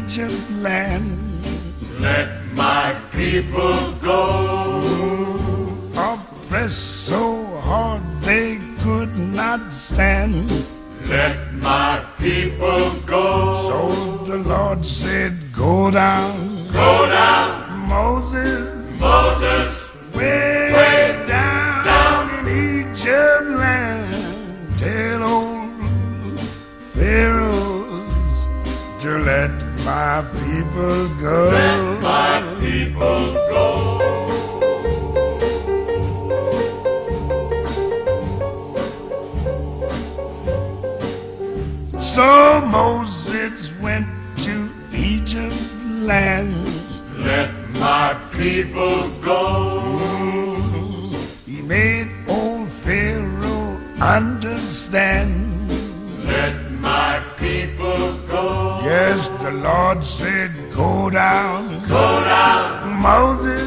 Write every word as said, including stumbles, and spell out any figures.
Egypt land. Let my people go. Oppressed so hard they could not stand. Let my people go. So the Lord said, go down, Go down, Moses, Moses, way, way down, down in Egypt land. Tell old pharaohs to let my people go. let my people go. So Moses went to Egypt land. Let my people go. He made old Pharaoh understand. Let my people go. Yes, the Lord said, go down, Go down, Moses,